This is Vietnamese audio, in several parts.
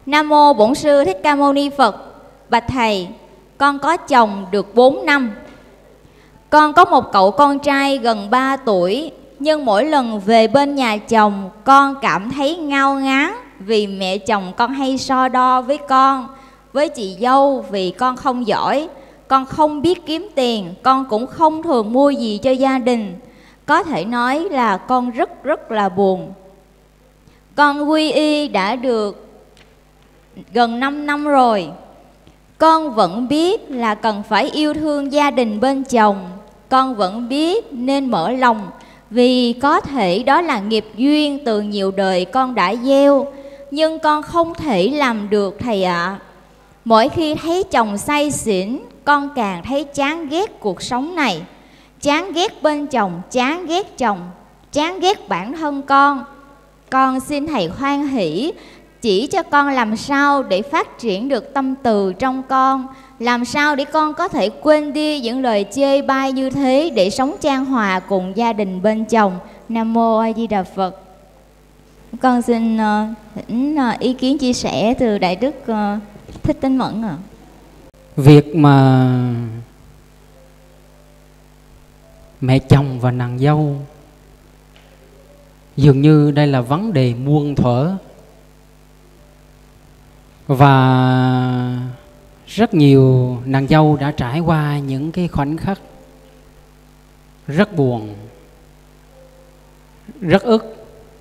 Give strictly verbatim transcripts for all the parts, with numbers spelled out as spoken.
Nam mô Bổn Sư Thích Ca Mâu Ni Phật. Bạch thầy, con có chồng được bốn năm. Con có một cậu con trai gần ba tuổi, nhưng mỗi lần về bên nhà chồng, con cảm thấy ngao ngán vì mẹ chồng con hay so đo với con, với chị dâu vì con không giỏi. Con không biết kiếm tiền, con cũng không thường mua gì cho gia đình. Có thể nói là con rất rất là buồn. Con quy y đã được gần năm năm rồi. Con vẫn biết là cần phải yêu thương gia đình bên chồng. Con vẫn biết nên mở lòng, vì có thể đó là nghiệp duyên từ nhiều đời con đã gieo. Nhưng con không thể làm được thầy ạ. À. Mỗi khi thấy chồng say xỉn, con càng thấy chán ghét cuộc sống này. Chán ghét bên chồng, chán ghét chồng, chán ghét bản thân con. Con xin thầy hoan hỷ chỉ cho con làm sao để phát triển được tâm từ trong con, làm sao để con có thể quên đi những lời chê bai như thế để sống chan hòa cùng gia đình bên chồng. Nam mô A Di Đà Phật. Con xin uh, thỉnh uh, ý kiến chia sẻ từ Đại Đức uh, Thích Tinh Mẫn ạ. À. Việc mà mẹ chồng và nàng dâu dường như đây là vấn đề muôn thuở, và rất nhiều nàng dâu đã trải qua những cái khoảnh khắc rất buồn, rất ức,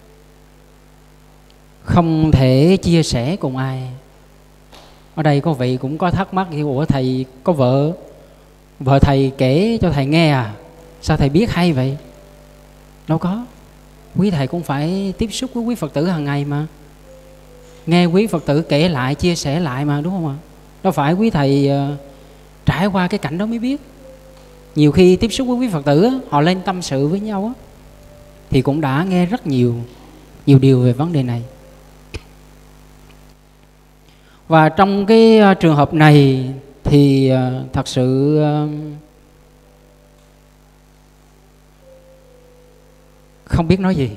không thể chia sẻ cùng ai. Ở đây có vị cũng có thắc mắc, ủa thầy có vợ, vợ thầy kể cho thầy nghe à? Sao thầy biết hay vậy? Đâu có, quý thầy cũng phải tiếp xúc với quý Phật tử hàng ngày mà, nghe quý Phật tử kể lại, chia sẻ lại mà, đúng không ạ? Đâu phải quý thầy uh, trải qua cái cảnh đó mới biết. Nhiều khi tiếp xúc với quý Phật tử, họ lên tâm sự với nhau á, thì cũng đã nghe rất nhiều nhiều điều về vấn đề này. Và trong cái uh, trường hợp này thì uh, thật sự uh, không biết nói gì.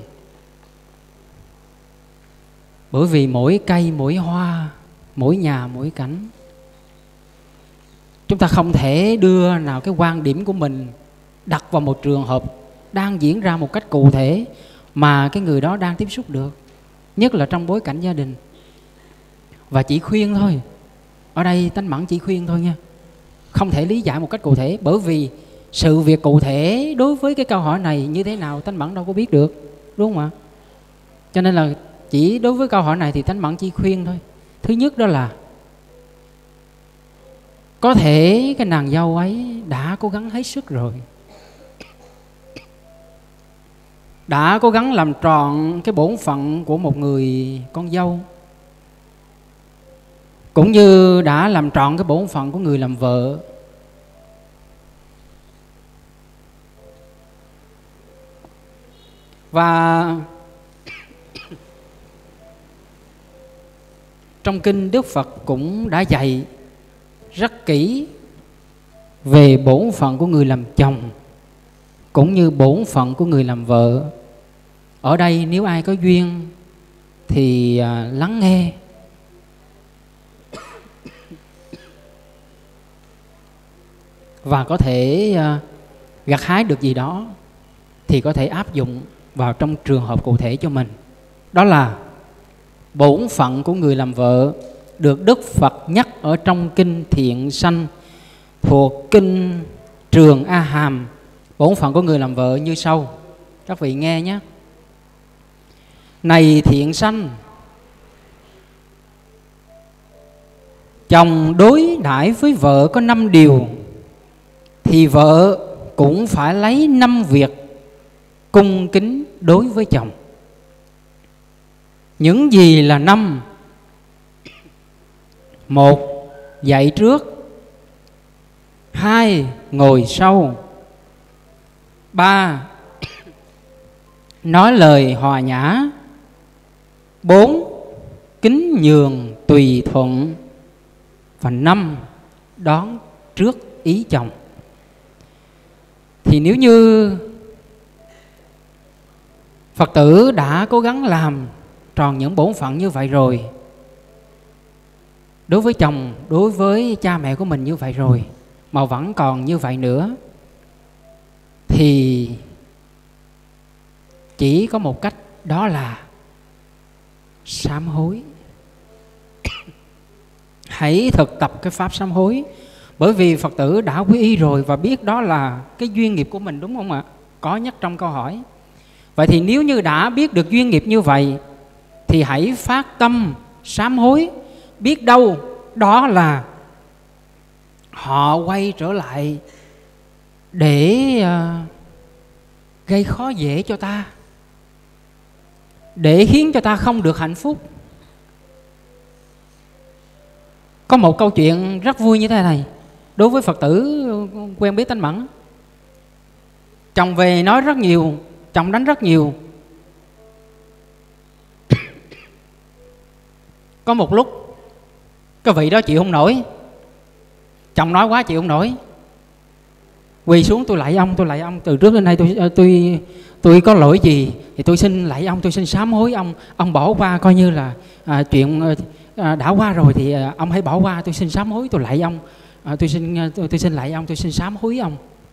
Bởi vì mỗi cây, mỗi hoa, mỗi nhà, mỗi cảnh, chúng ta không thể đưa nào cái quan điểm của mình đặt vào một trường hợp đang diễn ra một cách cụ thể mà cái người đó đang tiếp xúc được, nhất là trong bối cảnh gia đình. Và chỉ khuyên thôi, ở đây Tánh Mẫn chỉ khuyên thôi nha, không thể lý giải một cách cụ thể, bởi vì sự việc cụ thể đối với cái câu hỏi này như thế nào Tánh Mẫn đâu có biết được, đúng không ạ? Cho nên là chỉ đối với câu hỏi này thì Tánh Mẫn chỉ khuyên thôi. Thứ nhất đó là có thể cái nàng dâu ấy đã cố gắng hết sức rồi, đã cố gắng làm tròn cái bổn phận của một người con dâu, cũng như đã làm tròn cái bổn phận của người làm vợ. Và trong kinh Đức Phật cũng đã dạy rất kỹ về bổn phận của người làm chồng cũng như bổn phận của người làm vợ. Ở đây nếu ai có duyên thì à, lắng nghe, và có thể à, gặt hái được gì đó thì có thể áp dụng vào trong trường hợp cụ thể cho mình. Đó là bổn phận của người làm vợ được Đức Phật nhắc ở trong kinh Thiện Sanh thuộc kinh Trường A Hàm. Bổn phận của người làm vợ như sau, các vị nghe nhé. Này thiện sanh, chồng đối đãi với vợ có năm điều, thì vợ cũng phải lấy năm việc cung kính đối với chồng. Những gì là năm? Một, dậy trước. Hai, ngồi sau. Ba, nói lời hòa nhã. Bốn, kính nhường tùy thuận. Và năm, đón trước ý chồng. Thì nếu như Phật tử đã cố gắng làm tròn những bổn phận như vậy rồi, đối với chồng, đối với cha mẹ của mình như vậy rồi mà vẫn còn như vậy nữa, thì chỉ có một cách, đó là sám hối. Hãy thực tập cái pháp sám hối. Bởi vì Phật tử đã quy y rồi và biết đó là cái duyên nghiệp của mình, đúng không ạ? Có nhắc trong câu hỏi. Vậy thì nếu như đã biết được duyên nghiệp như vậy thì hãy phát tâm sám hối. Biết đâu đó là họ quay trở lại để uh, gây khó dễ cho ta, để khiến cho ta không được hạnh phúc. Có một câu chuyện rất vui như thế này, đối với Phật tử quen biết Tánh Mẫn. Chồng về nói rất nhiều, chồng đánh rất nhiều. Có một lúc cái vị đó chịu không nổi, chồng nói quá chịu không nổi, quỳ xuống: tôi lạy ông, tôi lạy ông, từ trước đến nay tôi tôi tôi có lỗi gì thì tôi xin lạy ông, tôi xin sám hối ông, ông bỏ qua, coi như là à, chuyện à, đã qua rồi thì à, ông hãy bỏ qua, tôi xin sám hối, tôi lạy ông, à, tôi xin tôi, tôi xin lạy ông, tôi xin sám hối ông.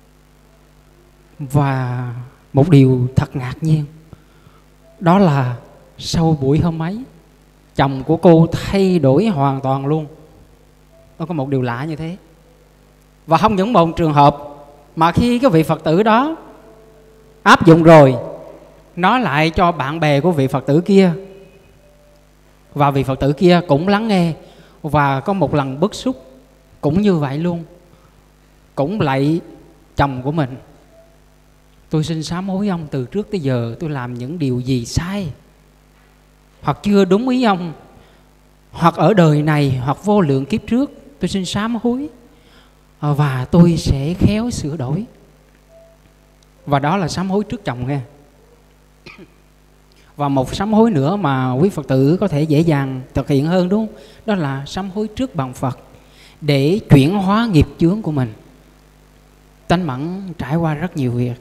Và một điều thật ngạc nhiên, đó là sau buổi hôm ấy, chồng của cô thay đổi hoàn toàn luôn. Nó có một điều lạ như thế. Và không những một trường hợp, mà khi cái vị Phật tử đó áp dụng rồi, nói lại cho bạn bè của vị Phật tử kia, và vị Phật tử kia cũng lắng nghe. Và có một lần bức xúc cũng như vậy luôn, cũng lạy chồng của mình: tôi xin sám hối ông, từ trước tới giờ tôi làm những điều gì sai hoặc chưa đúng ý ông, hoặc ở đời này hoặc vô lượng kiếp trước, tôi xin sám hối và tôi sẽ khéo sửa đổi. Và đó là sám hối trước chồng nghe. Và một sám hối nữa mà quý Phật tử có thể dễ dàng thực hiện hơn, đúng không? Đó là sám hối trước bàn Phật để chuyển hóa nghiệp chướng của mình. Tánh Mẫn trải qua rất nhiều việc,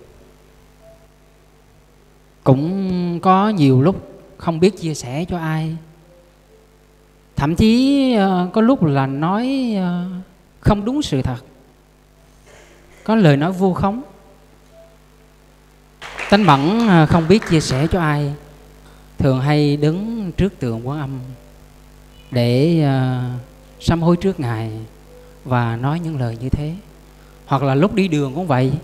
cũng có nhiều lúc không biết chia sẻ cho ai, thậm chí uh, có lúc là nói uh, không đúng sự thật, có lời nói vu khống. Tánh Mẫn uh, không biết chia sẻ cho ai, thường hay đứng trước tượng Quán Âm để uh, sám hối trước Ngài và nói những lời như thế. Hoặc là lúc đi đường cũng vậy,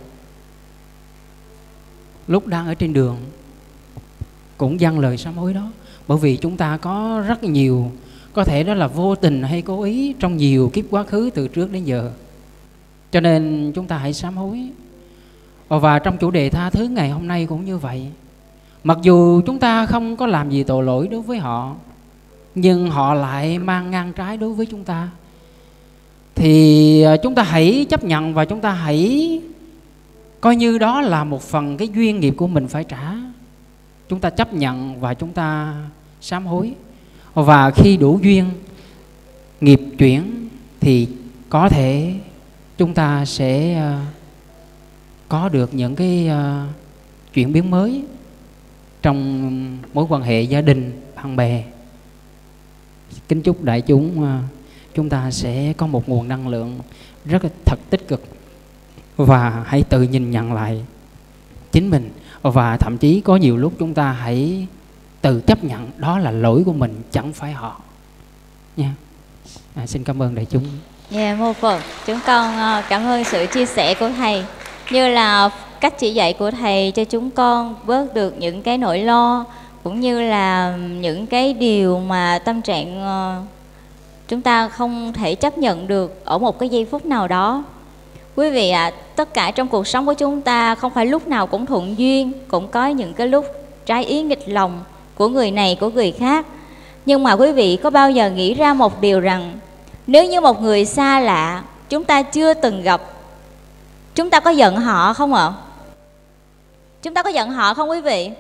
lúc đang ở trên đường cũng dâng lời sám hối đó. Bởi vì chúng ta có rất nhiều, có thể đó là vô tình hay cố ý trong nhiều kiếp quá khứ từ trước đến giờ, cho nên chúng ta hãy sám hối. Và trong chủ đề tha thứ ngày hôm nay cũng như vậy. Mặc dù chúng ta không có làm gì tội lỗi đối với họ, nhưng họ lại mang ngang trái đối với chúng ta, thì chúng ta hãy chấp nhận và chúng ta hãy coi như đó là một phần cái duyên nghiệp của mình phải trả. Chúng ta chấp nhận và chúng ta sám hối. Và khi đủ duyên nghiệp chuyển thì có thể chúng ta sẽ uh, có được những cái uh, chuyển biến mới trong mối quan hệ gia đình, bạn bè. Kính chúc đại chúng uh, chúng ta sẽ có một nguồn năng lượng rất là thật tích cực, và hãy tự nhìn nhận lại chính mình. Và thậm chí có nhiều lúc chúng ta hãy tự chấp nhận đó là lỗi của mình, chẳng phải họ nha. À, xin cảm ơn đại chúng. Dạ, yeah, mô Phật. Chúng con cảm ơn sự chia sẻ của Thầy, như là cách chỉ dạy của Thầy cho chúng con bớt được những cái nỗi lo, cũng như là những cái điều mà tâm trạng chúng ta không thể chấp nhận được ở một cái giây phút nào đó. Quý vị ạ, à, tất cả trong cuộc sống của chúng ta không phải lúc nào cũng thuận duyên, cũng có những cái lúc trái ý nghịch lòng của người này của người khác. Nhưng mà quý vị có bao giờ nghĩ ra một điều rằng, nếu như một người xa lạ chúng ta chưa từng gặp, chúng ta có giận họ không ạ? Chúng ta có giận họ không quý vị?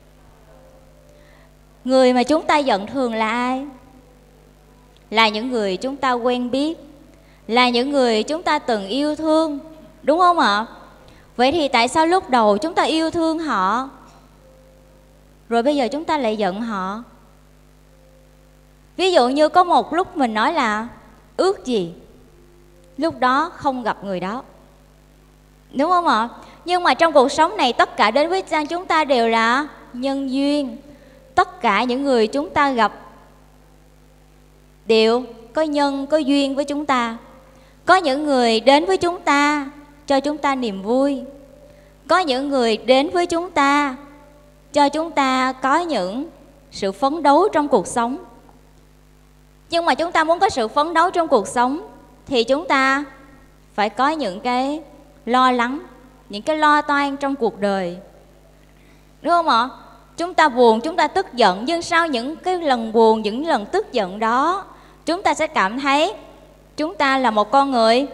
Người mà chúng ta giận thường là ai? Là những người chúng ta quen biết, là những người chúng ta từng yêu thương, đúng không ạ? Vậy thì tại sao lúc đầu chúng ta yêu thương họ, rồi bây giờ chúng ta lại giận họ? Ví dụ như có một lúc mình nói là ước gì lúc đó không gặp người đó, đúng không ạ? Nhưng mà trong cuộc sống này tất cả đến với chúng ta đều là nhân duyên. Tất cả những người chúng ta gặp đều có nhân, có duyên với chúng ta. Có những người đến với chúng ta cho chúng ta niềm vui. Có những người đến với chúng ta cho chúng ta có những sự phấn đấu trong cuộc sống. Nhưng mà chúng ta muốn có sự phấn đấu trong cuộc sống thì chúng ta phải có những cái lo lắng, những cái lo toan trong cuộc đời, đúng không ạ? Chúng ta buồn, chúng ta tức giận, nhưng sau những cái lần buồn, những lần tức giận đó, chúng ta sẽ cảm thấy chúng ta là một con người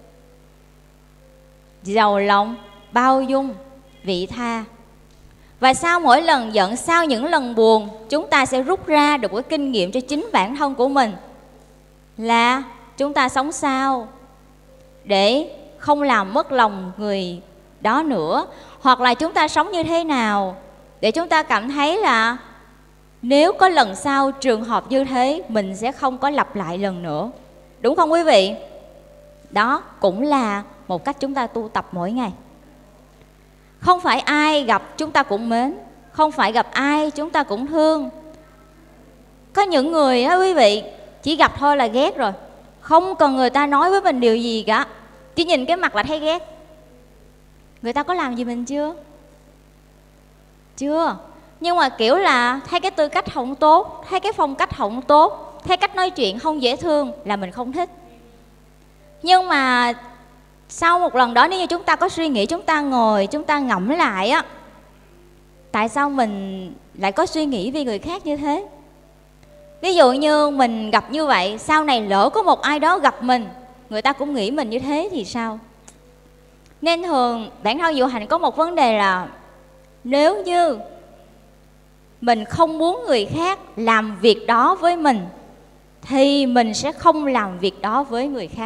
giàu lòng, bao dung, vị tha. Và sau mỗi lần giận, sau những lần buồn, chúng ta sẽ rút ra được cái kinh nghiệm cho chính bản thân của mình là chúng ta sống sao để không làm mất lòng người đó nữa. Hoặc là chúng ta sống như thế nào để chúng ta cảm thấy là nếu có lần sau trường hợp như thế mình sẽ không có lặp lại lần nữa. Đúng không quý vị? Đó cũng là một cách chúng ta tu tập mỗi ngày. Không phải ai gặp chúng ta cũng mến, không phải gặp ai chúng ta cũng thương. Có những người á quý vị, chỉ gặp thôi là ghét rồi, không cần người ta nói với mình điều gì cả, chỉ nhìn cái mặt là thấy ghét. Người ta có làm gì mình chưa? Chưa. Nhưng mà kiểu là thấy cái tư cách không tốt, thấy cái phong cách không tốt, thấy cách nói chuyện không dễ thương là mình không thích. Nhưng mà sau một lần đó, nếu như chúng ta có suy nghĩ, chúng ta ngồi, chúng ta ngẫm lại á, tại sao mình lại có suy nghĩ vì người khác như thế? Ví dụ như mình gặp như vậy, sau này lỡ có một ai đó gặp mình, người ta cũng nghĩ mình như thế thì sao? Nên thường bản thân Diệu Hạnh có một vấn đề là nếu như mình không muốn người khác làm việc đó với mình thì mình sẽ không làm việc đó với người khác.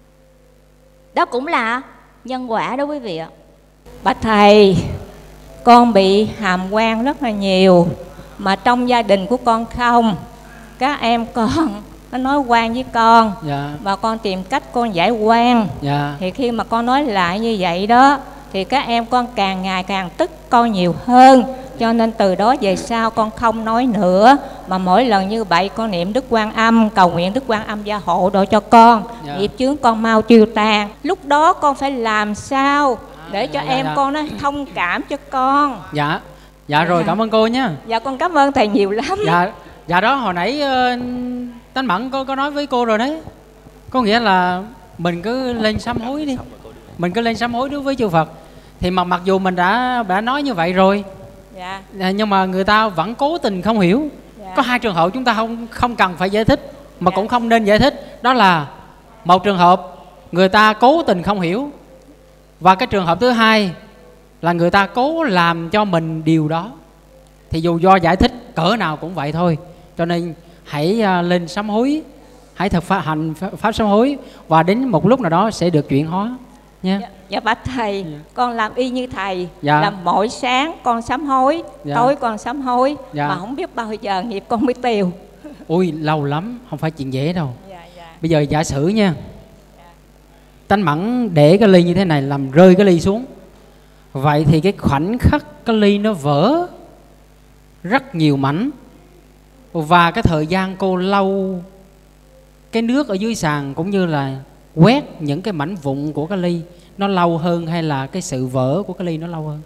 Đó cũng là nhân quả đó quý vị ạ. Bạch thầy, con bị hàm oan rất là nhiều, mà trong gia đình của con không. Các em con nó nói oan với con, dạ. Và con tìm cách con giải oan, dạ. Thì khi mà con nói lại như vậy đó thì các em con càng ngày càng tức con nhiều hơn. Cho nên từ đó về sau con không nói nữa, mà mỗi lần như vậy con niệm Đức Quan Âm, cầu nguyện Đức Quan Âm gia hộ độ cho con, dạ. Nghiệp chướng con mau tiêu tan. Lúc đó con phải làm sao để cho dạ, em dạ. con nó thông cảm cho con. Dạ, dạ rồi dạ. Cảm ơn cô nhé. Dạ con cảm ơn thầy nhiều lắm. Dạ, dạ đó hồi nãy uh, Tánh Mẫn có, có nói với cô rồi đấy. Có nghĩa là mình cứ lên sám hối đi, mình cứ lên sám hối đối với chư Phật. Thì mà mặc dù mình đã đã nói như vậy rồi, dạ. Nhưng mà người ta vẫn cố tình không hiểu. Dạ. Có hai trường hợp chúng ta không không cần phải giải thích, mà dạ. cũng không nên giải thích. Đó là một trường hợp người ta cố tình không hiểu, và cái trường hợp thứ hai là người ta cố làm cho mình điều đó. Thì dù do giải thích cỡ nào cũng vậy thôi. Cho nên hãy uh, lên sám hối, hãy thực pháp, hành pháp sám hối, và đến một lúc nào đó sẽ được chuyển hóa nha. Dạ, dạ bạch thầy, dạ. Con làm y như thầy, dạ. Làm mỗi sáng con sám hối, dạ. Tối con sám hối, dạ. Mà không biết bao giờ nghiệp con mới tiêu. Ui lâu lắm, không phải chuyện dễ đâu. Dạ, dạ. Bây giờ giả sử nha, dạ. Tánh Mẫn để cái ly như thế này, làm rơi cái ly xuống. Vậy thì cái khoảnh khắc cái ly nó vỡ rất nhiều mảnh, và cái thời gian cô lau cái nước ở dưới sàn cũng như là quét những cái mảnh vụn của cái ly nó lâu hơn, hay là cái sự vỡ của cái ly nó lâu hơn?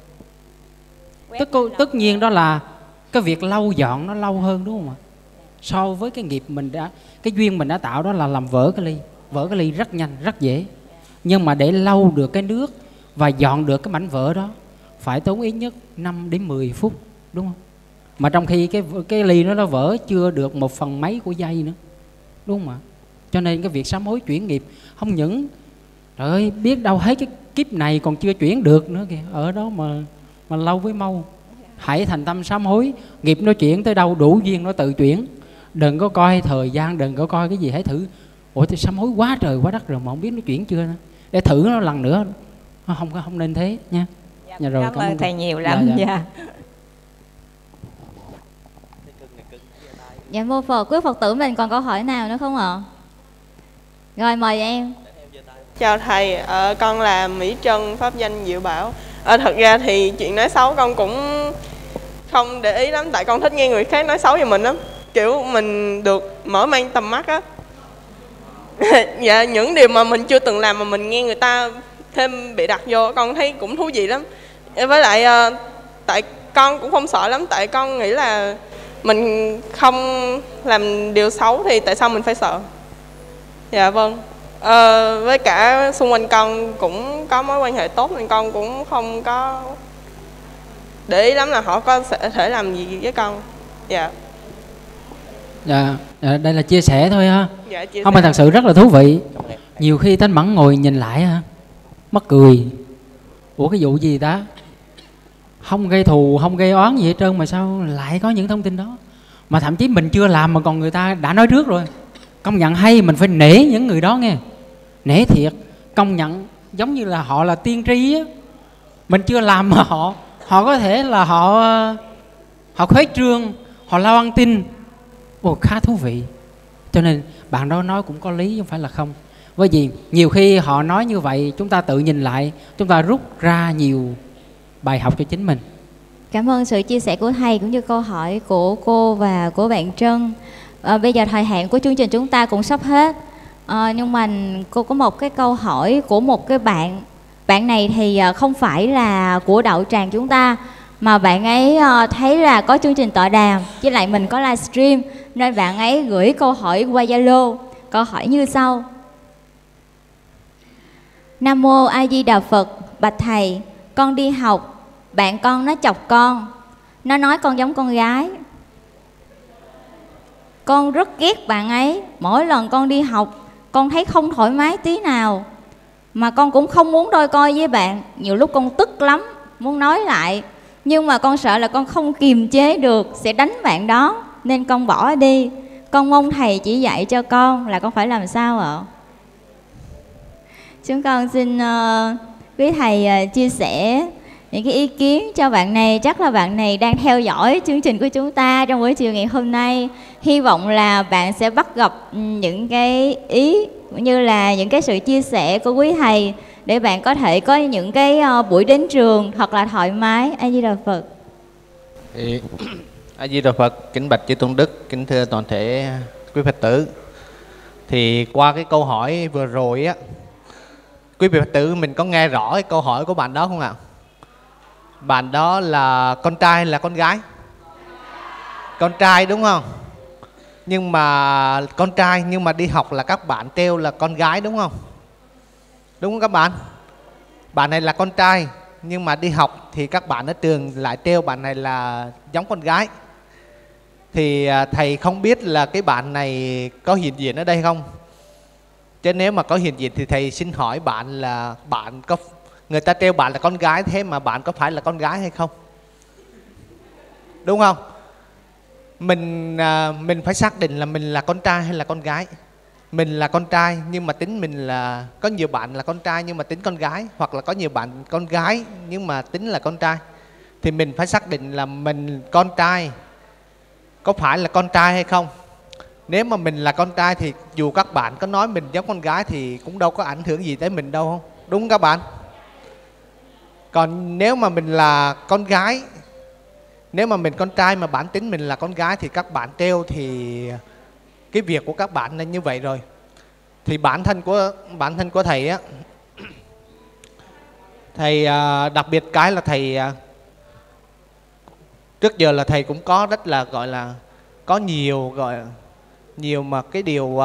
Tất, cô, tất nhiên đó là cái việc lau dọn nó lâu hơn, đúng không ạ? So với cái nghiệp mình đã, cái duyên mình đã tạo đó là làm vỡ cái ly. Vỡ cái ly rất nhanh, rất dễ. Nhưng mà để lau được cái nước và dọn được cái mảnh vỡ đó phải tốn ít nhất năm đến mười phút, đúng không? Mà trong khi cái cái ly nó nó vỡ chưa được một phần mấy của giây nữa, đúng không ạ? Cho nên cái việc sám hối chuyển nghiệp không những trời ơi, biết đâu hết cái kiếp này còn chưa chuyển được nữa kìa, ở đó mà mà lâu với mau. Hãy thành tâm sám hối, nghiệp nó chuyển tới đâu đủ duyên nó tự chuyển. Đừng có coi thời gian, đừng có coi cái gì, hãy thử. Ủa thì sám hối quá trời quá đất rồi mà không biết nó chuyển chưa nữa, để thử nó lần nữa. Không không nên thế nha. Dạ, dạ rồi, cảm, cảm ơn thầy nhiều lắm. Dạ, dạ. Dạ mô Phật, quý Phật tử mình còn câu hỏi nào nữa không ạ? Rồi mời em. Chào thầy, ờ, con là Mỹ Trân, pháp danh Diệu Bảo. Ờ, thật ra thì chuyện nói xấu con cũng không để ý lắm, tại con thích nghe người khác nói xấu về mình lắm. Kiểu mình được mở mang tầm mắt á. Dạ, những điều mà mình chưa từng làm mà mình nghe người ta thêm bị đặt vô, con thấy cũng thú vị lắm. Với lại ờ, tại con cũng không sợ lắm, tại con nghĩ là mình không làm điều xấu thì tại sao mình phải sợ. Dạ vâng. Ờ, với cả xung quanh con cũng có mối quan hệ tốt nên con cũng không có để ý lắm là họ có thể làm gì với con. Dạ. Dạ, dạ đây là chia sẻ thôi ha. Dạ, chia không sẻ. mà thật sự rất là thú vị. Nhiều khi Thanh Mẫn ngồi nhìn lại ha, mắc cười. Ủa cái vụ gì ta? Không gây thù, không gây oán gì hết trơn mà sao lại có những thông tin đó? Mà thậm chí mình chưa làm mà còn người ta đã nói trước rồi. Công nhận hay, mình phải nể những người đó nghe. Nể thiệt, công nhận giống như là họ là tiên tri á. Mình chưa làm mà họ họ có thể là họ họ khuếch trương, họ lao ăn tin. Ồ, khá thú vị. Cho nên bạn đó nói cũng có lý, không phải là không. Bởi vì nhiều khi họ nói như vậy, chúng ta tự nhìn lại, chúng ta rút ra nhiều bài học cho chính mình. Cảm ơn sự chia sẻ của thầy cũng như câu hỏi của cô và của bạn Trân. À, bây giờ thời hạn của chương trình chúng ta cũng sắp hết. À, nhưng mà cô có một cái câu hỏi của một cái bạn. Bạn này thì không phải là của Đậu Tràng chúng ta, mà bạn ấy thấy là có chương trình tọa đàm với lại mình có livestream, nên bạn ấy gửi câu hỏi qua Zalo. Câu hỏi như sau: Nam Mô A Di Đà Phật. Bạch thầy, con đi học, bạn con nó chọc con, nó nói con giống con gái. Con rất ghét bạn ấy. Mỗi lần con đi học, con thấy không thoải mái tí nào. Mà con cũng không muốn đôi coi với bạn. Nhiều lúc con tức lắm, muốn nói lại, nhưng mà con sợ là con không kiềm chế được, sẽ đánh bạn đó, nên con bỏ đi. Con mong thầy chỉ dạy cho con là con phải làm sao ạ? Chúng con xin uh, quý thầy uh, chia sẻ những cái ý kiến cho bạn này. Chắc là bạn này đang theo dõi chương trình của chúng ta trong buổi chiều ngày hôm nay. Hy vọng là bạn sẽ bắt gặp những cái ý cũng như là những cái sự chia sẻ của quý thầy để bạn có thể có những cái uh, buổi đến trường thật là thoải mái. A Di Đà Phật. A Di Đà Phật. Kính bạch chư tôn đức, kính thưa toàn thể quý Phật tử. Thì qua cái câu hỏi vừa rồi á, quý vị Phật tử mình có nghe rõ cái câu hỏi của bạn đó không ạ? Bạn đó là con trai hay là con gái? Con trai đúng không? Nhưng mà con trai nhưng mà đi học là các bạn trêu là con gái đúng không? Đúng không các bạn? Bạn này là con trai nhưng mà đi học thì các bạn ở trường lại trêu bạn này là giống con gái. Thì thầy không biết là cái bạn này có hiện diện ở đây không? Chứ nếu mà có hiện diện thì thầy xin hỏi bạn là bạn có, người ta trêu bạn là con gái, thế mà bạn có phải là con gái hay không? Đúng không? Mình mình phải xác định là mình là con trai hay là con gái. Mình là con trai nhưng mà tính mình là, có nhiều bạn là con trai nhưng mà tính con gái, hoặc là có nhiều bạn con gái nhưng mà tính là con trai. Thì mình phải xác định là mình con trai có phải là con trai hay không. Nếu mà mình là con trai thì dù các bạn có nói mình giống con gái thì cũng đâu có ảnh hưởng gì tới mình đâu không? Đúng không các bạn? Còn nếu mà mình là con gái, nếu mà mình con trai mà bản tính mình là con gái thì các bạn trêu thì cái việc của các bạn là như vậy rồi. Thì bản thân của bản thân của thầy á, thầy đặc biệt cái là thầy trước giờ là thầy cũng có rất là gọi là có nhiều gọi nhiều mà cái điều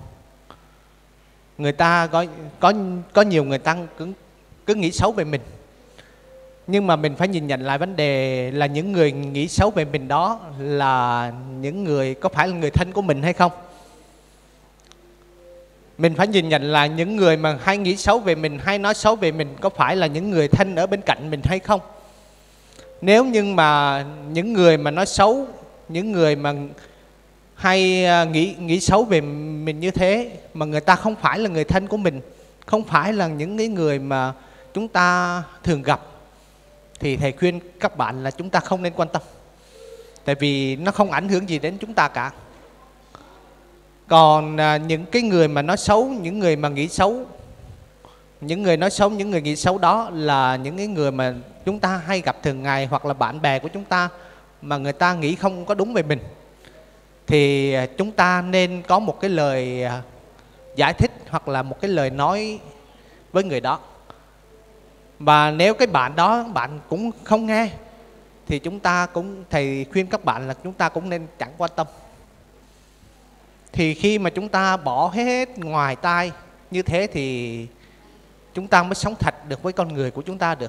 người ta có có có nhiều người ta cứ cứ nghĩ xấu về mình. Nhưng mà mình phải nhìn nhận lại vấn đề là những người nghĩ xấu về mình đó là những người có phải là người thân của mình hay không. Mình phải nhìn nhận là những người mà hay nghĩ xấu về mình, hay nói xấu về mình có phải là những người thân ở bên cạnh mình hay không. Nếu như mà những người mà nói xấu, những người mà hay nghĩ nghĩ xấu về mình như thế mà người ta không phải là người thân của mình, không phải là những cái người mà chúng ta thường gặp, thì thầy khuyên các bạn là chúng ta không nên quan tâm. Tại vì nó không ảnh hưởng gì đến chúng ta cả. Còn à, những cái người mà nói xấu, những người mà nghĩ xấu, những người nói xấu, những người nghĩ xấu đó là những cái người mà chúng ta hay gặp thường ngày, hoặc là bạn bè của chúng ta mà người ta nghĩ không có đúng về mình. Thì chúng ta nên có một cái lời giải thích hoặc là một cái lời nói với người đó. Và nếu cái bạn đó bạn cũng không nghe thì chúng ta cũng, thầy khuyên các bạn là chúng ta cũng nên chẳng quan tâm. Thì khi mà chúng ta bỏ hết ngoài tai như thế thì chúng ta mới sống thật được với con người của chúng ta được.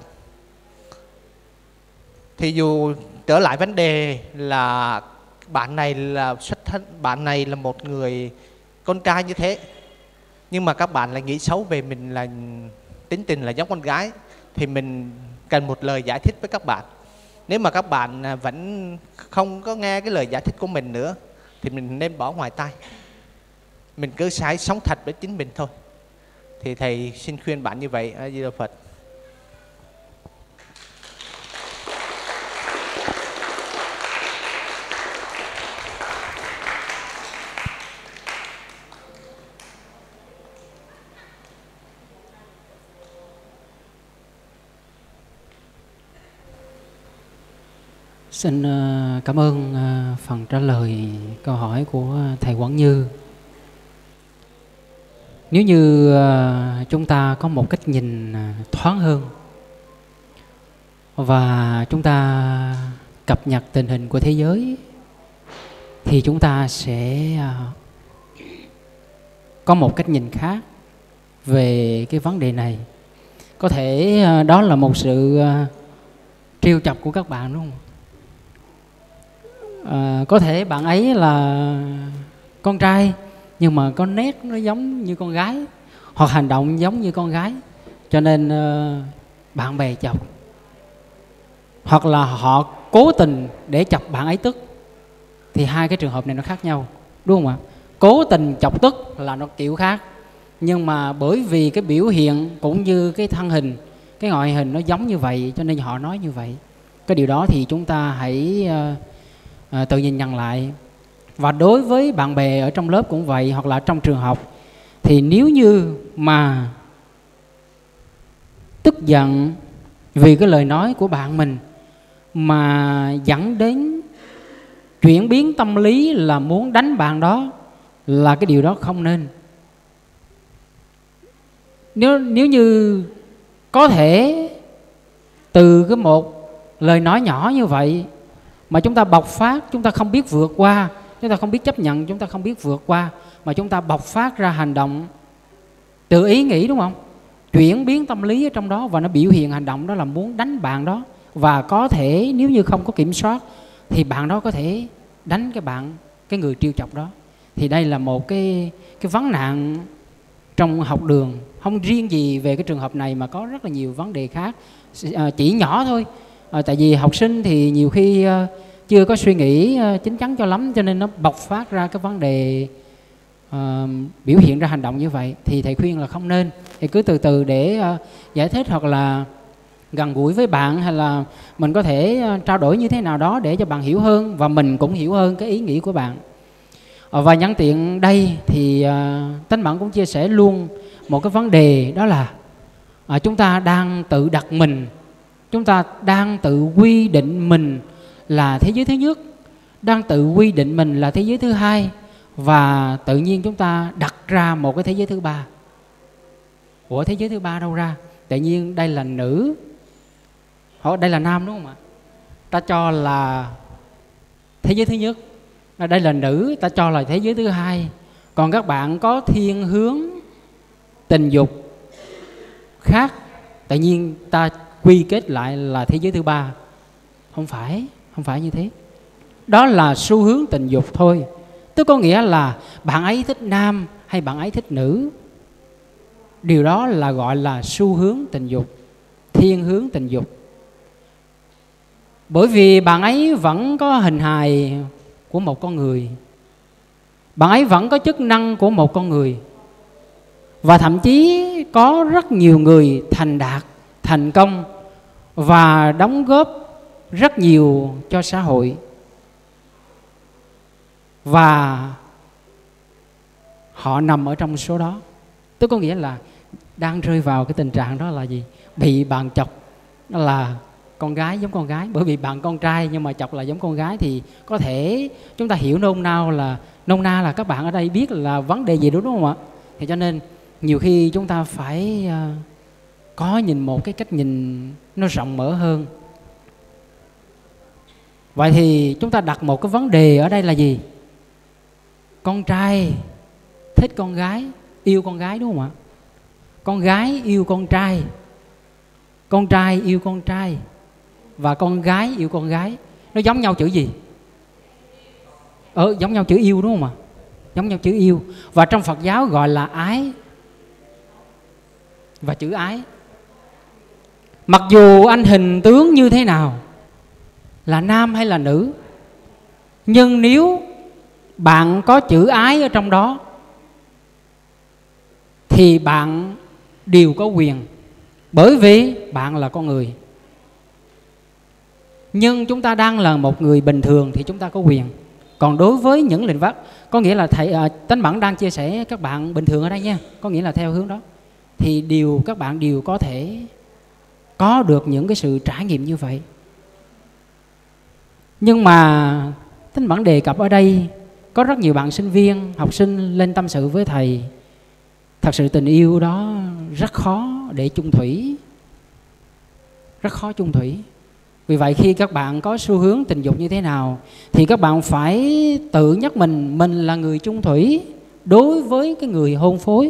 Thì dù trở lại vấn đề là bạn này là xuất thân, bạn này là một người con trai như thế, nhưng mà các bạn lại nghĩ xấu về mình là tính tình là giống con gái, thì mình cần một lời giải thích với các bạn. Nếu mà các bạn vẫn không có nghe cái lời giải thích của mình nữa thì mình nên bỏ ngoài tai. Mình cứ phải sống thật với chính mình thôi. Thì thầy xin khuyên bạn như vậy. A Di Đà Phật. Xin cảm ơn phần trả lời câu hỏi của thầy Quảng Như. Nếu như chúng ta có một cách nhìn thoáng hơn và chúng ta cập nhật tình hình của thế giới thì chúng ta sẽ có một cách nhìn khác về cái vấn đề này. Có thể đó là một sự trêu chọc của các bạn, đúng không? À, có thể bạn ấy là con trai nhưng mà có nét nó giống như con gái, hoặc hành động giống như con gái, cho nên uh, bạn bè chọc. Hoặc là họ cố tình để chọc bạn ấy tức. Thì hai cái trường hợp này nó khác nhau, đúng không ạ? Cố tình chọc tức là nó kiểu khác, nhưng mà bởi vì cái biểu hiện cũng như cái thân hình, cái ngoại hình nó giống như vậy cho nên họ nói như vậy. Cái điều đó thì chúng ta hãy uh, À, tự nhìn nhận lại. Và đối với bạn bè ở trong lớp cũng vậy, hoặc là trong trường học, thì nếu như mà tức giận vì cái lời nói của bạn mình mà dẫn đến chuyển biến tâm lý là muốn đánh bạn đó, là cái điều đó không nên. Nếu, nếu như có thể từ cái một lời nói nhỏ như vậy mà chúng ta bộc phát, chúng ta không biết vượt qua, chúng ta không biết chấp nhận, chúng ta không biết vượt qua, mà chúng ta bộc phát ra hành động tự ý nghĩ, đúng không? Chuyển biến tâm lý ở trong đó, và nó biểu hiện hành động đó là muốn đánh bạn đó. Và có thể nếu như không có kiểm soát thì bạn đó có thể đánh cái bạn, cái người trêu chọc đó. Thì đây là một cái, cái vấn nạn trong học đường. Không riêng gì về cái trường hợp này mà có rất là nhiều vấn đề khác, à, chỉ nhỏ thôi. À, tại vì học sinh thì nhiều khi uh, chưa có suy nghĩ uh, chín chắn cho lắm, cho nên nó bộc phát ra cái vấn đề uh, biểu hiện ra hành động như vậy. Thì thầy khuyên là không nên. Thì cứ từ từ để uh, giải thích, hoặc là gần gũi với bạn, hay là mình có thể uh, trao đổi như thế nào đó để cho bạn hiểu hơn và mình cũng hiểu hơn cái ý nghĩ của bạn. uh, Và nhân tiện đây thì uh, Tánh Bẩn cũng chia sẻ luôn một cái vấn đề, đó là uh, chúng ta đang tự đặt mình, chúng ta đang tự quy định mình là thế giới thứ nhất, đang tự quy định mình là thế giới thứ hai, và tự nhiên chúng ta đặt ra một cái thế giới thứ ba. Ủa, thế giới thứ ba đâu ra? Tự nhiên đây là nữ, hoặc đây là nam, đúng không ạ? Ta cho là thế giới thứ nhất, đây là nữ, ta cho là thế giới thứ hai. Còn các bạn có thiên hướng tình dục khác, tự nhiên ta quy kết lại là thế giới thứ ba. Không phải, không phải như thế. Đó là xu hướng tình dục thôi. Tức có nghĩa là bạn ấy thích nam hay bạn ấy thích nữ, điều đó là gọi là xu hướng tình dục, thiên hướng tình dục. Bởi vì bạn ấy vẫn có hình hài của một con người, bạn ấy vẫn có chức năng của một con người, và thậm chí có rất nhiều người thành đạt, thành công và đóng góp rất nhiều cho xã hội. Và họ nằm ở trong số đó. Tức có nghĩa là đang rơi vào cái tình trạng đó là gì? Bị bạn chọc là con gái giống con gái. Bởi vì bạn con trai nhưng mà chọc là giống con gái, thì có thể chúng ta hiểu nôm nao là nôm na là các bạn ở đây biết là vấn đề gì đúng không ạ? Thì cho nên nhiều khi chúng ta phải uh, có nhìn một cái cách nhìn nó rộng mở hơn. Vậy thì chúng ta đặt một cái vấn đề ở đây là gì? Con trai thích con gái, yêu con gái đúng không ạ? Con gái yêu con trai, con trai yêu con trai, và con gái yêu con gái. Nó giống nhau chữ gì? Ờ, giống nhau chữ yêu đúng không ạ? Giống nhau chữ yêu. Và trong Phật giáo gọi là ái. Và chữ ái, mặc dù anh hình tướng như thế nào, là nam hay là nữ, nhưng nếu bạn có chữ ái ở trong đó thì bạn đều có quyền, bởi vì bạn là con người. Nhưng chúng ta đang là một người bình thường thì chúng ta có quyền. Còn đối với những lĩnh vực, có nghĩa là thầy à, Tánh Bẩn đang chia sẻ các bạn bình thường ở đây nha, có nghĩa là theo hướng đó, thì đều các bạn đều có thể có được những cái sự trải nghiệm như vậy. Nhưng mà Tánh Bẩn đề cập ở đây, có rất nhiều bạn sinh viên, học sinh lên tâm sự với thầy. Thật sự tình yêu đó rất khó để chung thủy, rất khó chung thủy. Vì vậy khi các bạn có xu hướng tình dục như thế nào thì các bạn phải tự nhắc mình, mình là người chung thủy đối với cái người hôn phối.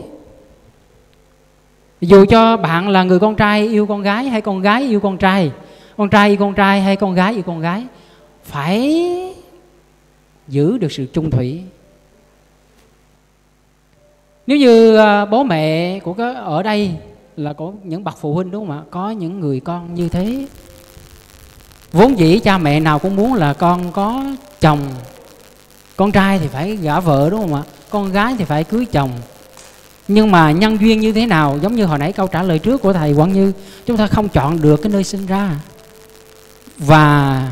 Dù cho bạn là người con trai yêu con gái hay con gái yêu con trai, con trai yêu con trai hay con gái yêu con gái, phải giữ được sự chung thủy. Nếu như bố mẹ của cái ở đây là có những bậc phụ huynh đúng không ạ? Có những người con như thế, vốn dĩ cha mẹ nào cũng muốn là con có chồng, con trai thì phải gả vợ đúng không ạ? Con gái thì phải cưới chồng. Nhưng mà nhân duyên như thế nào, giống như hồi nãy câu trả lời trước của thầy Quang Như, chúng ta không chọn được cái nơi sinh ra. Và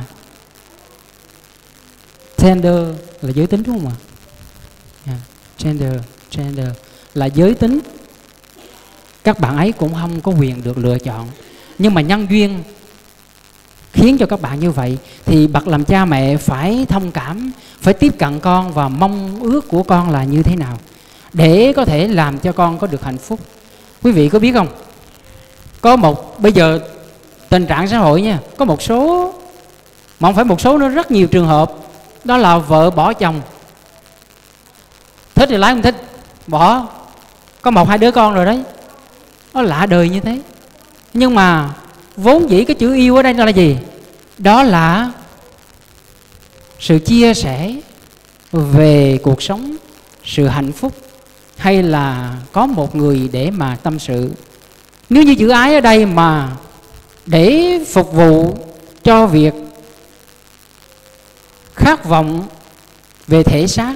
gender là giới tính đúng không ạ? Yeah. Gender, gender là giới tính. Các bạn ấy cũng không có quyền được lựa chọn. Nhưng mà nhân duyên khiến cho các bạn như vậy, thì bậc làm cha mẹ phải thông cảm, phải tiếp cận con và mong ước của con là như thế nào để có thể làm cho con có được hạnh phúc. Quý vị có biết không, có một bây giờ tình trạng xã hội nha, có một số, mà không phải một số, nó rất nhiều trường hợp, đó là vợ bỏ chồng, thích thì lấy, không thích bỏ, có một hai đứa con rồi đấy, nó lạ đời như thế. Nhưng mà vốn dĩ cái chữ yêu ở đây là gì? Đó là sự chia sẻ về cuộc sống, sự hạnh phúc, hay là có một người để mà tâm sự. Nếu như chữ ái ở đây mà để phục vụ cho việc khát vọng về thể xác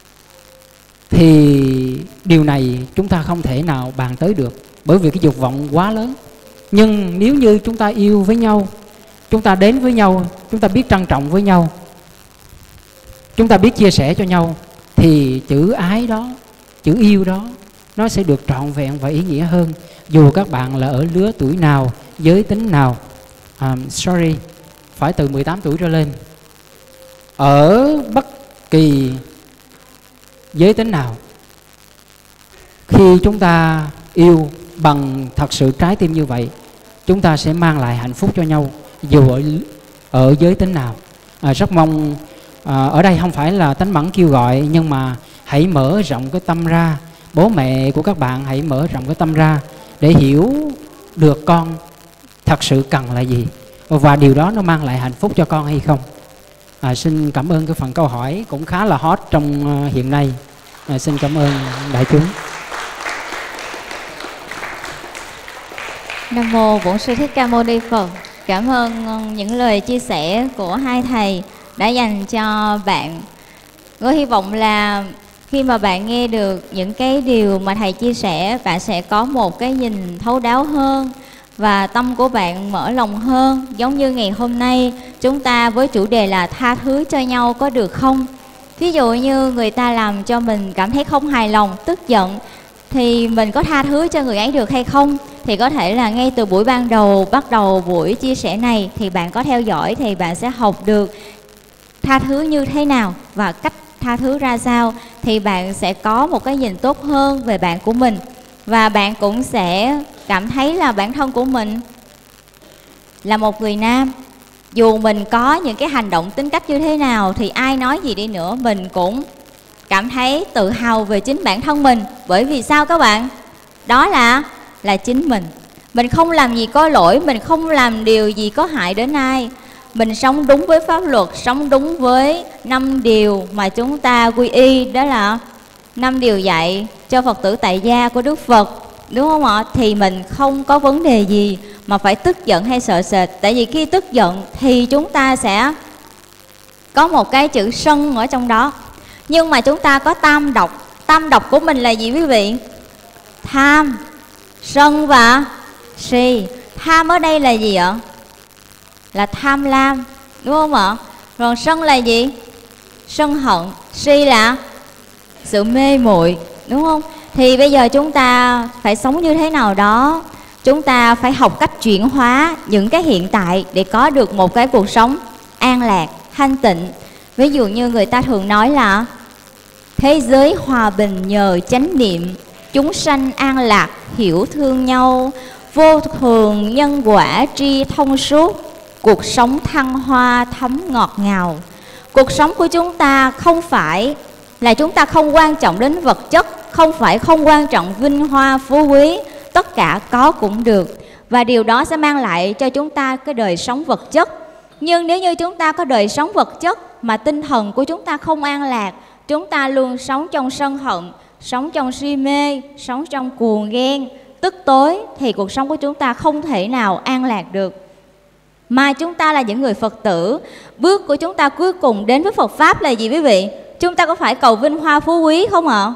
thì điều này chúng ta không thể nào bàn tới được, bởi vì cái dục vọng quá lớn. Nhưng nếu như chúng ta yêu với nhau, chúng ta đến với nhau, chúng ta biết trân trọng với nhau, chúng ta biết chia sẻ cho nhau, thì chữ ái đó, chữ yêu đó, nó sẽ được trọn vẹn và ý nghĩa hơn. Dù các bạn là ở lứa tuổi nào, giới tính nào, um, sorry, phải từ mười tám tuổi trở lên, ở bất kỳ giới tính nào, khi chúng ta yêu bằng thật sự trái tim như vậy, chúng ta sẽ mang lại hạnh phúc cho nhau, dù ở, ở giới tính nào. À, rất mong à, ở đây không phải là Tánh Bẩn kêu gọi, nhưng mà hãy mở rộng cái tâm ra. Bố mẹ của các bạn hãy mở rộng cái tâm ra để hiểu được con thật sự cần là gì, và điều đó nó mang lại hạnh phúc cho con hay không. À, xin cảm ơn cái phần câu hỏi cũng khá là hot trong uh, hiện nay. À, xin cảm ơn đại chúng. Nam mô Bổn Sư Thích Ca Mâu Ni Phật. Cảm ơn những lời chia sẻ của hai thầy đã dành cho bạn. Tôi hy vọng là khi mà bạn nghe được những cái điều mà thầy chia sẻ, bạn sẽ có một cái nhìn thấu đáo hơn và tâm của bạn mở lòng hơn. Giống như ngày hôm nay chúng ta với chủ đề là tha thứ cho nhau có được không? Ví dụ như người ta làm cho mình cảm thấy không hài lòng, tức giận, thì mình có tha thứ cho người ấy được hay không? Thì có thể là ngay từ buổi ban đầu, bắt đầu buổi chia sẻ này thì bạn có theo dõi thì bạn sẽ học được tha thứ như thế nào và cách tha thứ ra sao, thì bạn sẽ có một cái nhìn tốt hơn về bạn của mình. Và bạn cũng sẽ cảm thấy là bản thân của mình là một người nam. Dù mình có những cái hành động tính cách như thế nào thì ai nói gì đi nữa mình cũng cảm thấy tự hào về chính bản thân mình. Bởi vì sao các bạn? Đó là là chính mình. Mình không làm gì có lỗi, mình không làm điều gì có hại đến ai. Mình sống đúng với pháp luật, sống đúng với năm điều mà chúng ta quy y, đó là năm điều dạy cho Phật tử tại gia của Đức Phật, đúng không ạ? Thì mình không có vấn đề gì mà phải tức giận hay sợ sệt. Tại vì khi tức giận thì chúng ta sẽ có một cái chữ sân ở trong đó. Nhưng mà chúng ta có tam độc. Tam độc của mình là gì quý vị? Tham, sân và si. Tham ở đây là gì ạ? Là tham lam, đúng không ạ? Còn sân là gì? Sân hận. Si là sự mê muội, đúng không? Thì bây giờ chúng ta phải sống như thế nào đó. Chúng ta phải học cách chuyển hóa những cái hiện tại để có được một cái cuộc sống an lạc, thanh tịnh. Ví dụ như người ta thường nói là thế giới hòa bình nhờ chánh niệm, chúng sanh an lạc hiểu thương nhau, vô thường nhân quả tri thông suốt, cuộc sống thăng hoa thấm ngọt ngào. Cuộc sống của chúng ta không phải là chúng ta không quan trọng đến vật chất, không phải không quan trọng vinh hoa phú quý, tất cả có cũng được. Và điều đó sẽ mang lại cho chúng ta cái đời sống vật chất. Nhưng nếu như chúng ta có đời sống vật chất mà tinh thần của chúng ta không an lạc, chúng ta luôn sống trong sân hận, sống trong si mê, sống trong cuồng ghen, tức tối, thì cuộc sống của chúng ta không thể nào an lạc được. Mà chúng ta là những người Phật tử, bước của chúng ta cuối cùng đến với Phật Pháp là gì quý vị? Chúng ta có phải cầu vinh hoa phú quý không ạ?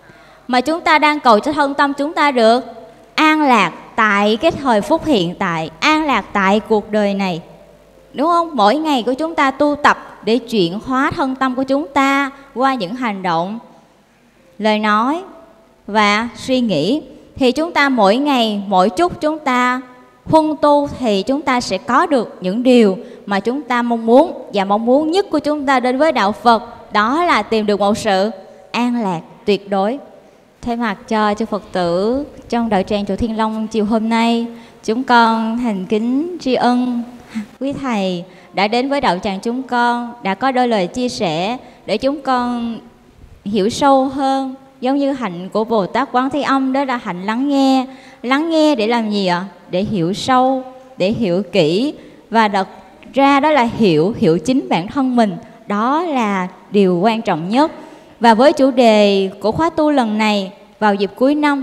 Mà chúng ta đang cầu cho thân tâm chúng ta được an lạc tại cái thời phút hiện tại, an lạc tại cuộc đời này, đúng không? Mỗi ngày của chúng ta tu tập để chuyển hóa thân tâm của chúng ta qua những hành động, lời nói và suy nghĩ. Thì chúng ta mỗi ngày, mỗi chút chúng ta huân tu thì chúng ta sẽ có được những điều mà chúng ta mong muốn. Và mong muốn nhất của chúng ta đến với Đạo Phật đó là tìm được một sự an lạc tuyệt đối. Thay mặt cho chư Phật tử trong đạo tràng chùa Thiên Long chiều hôm nay, chúng con thành kính tri ân quý thầy đã đến với đạo tràng chúng con, đã có đôi lời chia sẻ để chúng con hiểu sâu hơn. Giống như hạnh của Bồ Tát Quán Thế Âm, đó là hạnh lắng nghe. Lắng nghe để làm gì ạ? Để hiểu sâu, để hiểu kỹ, và đặt ra đó là hiểu, hiểu chính bản thân mình. Đó là điều quan trọng nhất. Và với chủ đề của khóa tu lần này vào dịp cuối năm,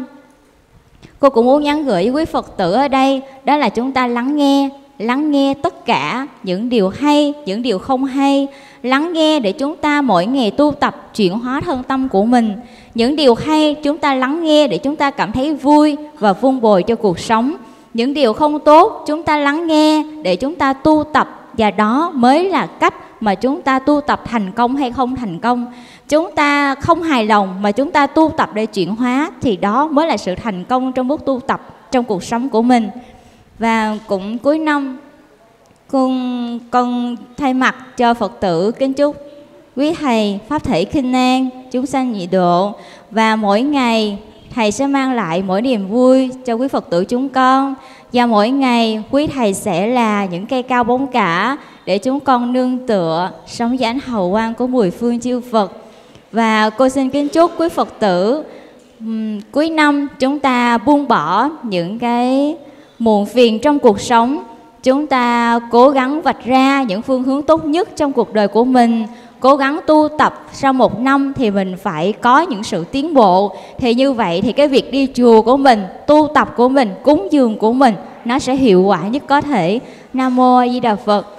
cô cũng muốn nhắn gửi với quý Phật tử ở đây, đó là chúng ta lắng nghe. Lắng nghe tất cả những điều hay, những điều không hay. Lắng nghe để chúng ta mỗi ngày tu tập chuyển hóa thân tâm của mình. Những điều hay chúng ta lắng nghe để chúng ta cảm thấy vui và vun bồi cho cuộc sống. Những điều không tốt chúng ta lắng nghe để chúng ta tu tập. Và đó mới là cách mà chúng ta tu tập thành công hay không thành công. Chúng ta không hài lòng mà chúng ta tu tập để chuyển hóa, thì đó mới là sự thành công trong bước tu tập trong cuộc sống của mình. Và cũng cuối năm, con, con thay mặt cho Phật tử kính chúc quý thầy pháp thể khinh an, chúng sanh nhị độ. Và mỗi ngày thầy sẽ mang lại mỗi niềm vui cho quý Phật tử chúng con. Và mỗi ngày quý thầy sẽ là những cây cao bóng cả để chúng con nương tựa, sống dưới ánh hào quang của mười phương chư Phật. Và cô xin kính chúc quý Phật tử um, cuối năm chúng ta buông bỏ những cái muộn phiền trong cuộc sống. Chúng ta cố gắng vạch ra những phương hướng tốt nhất trong cuộc đời của mình. Cố gắng tu tập, sau một năm thì mình phải có những sự tiến bộ. Thì như vậy thì cái việc đi chùa của mình, tu tập của mình, cúng dường của mình, nó sẽ hiệu quả nhất có thể. Nam Mô A Di Đà Phật.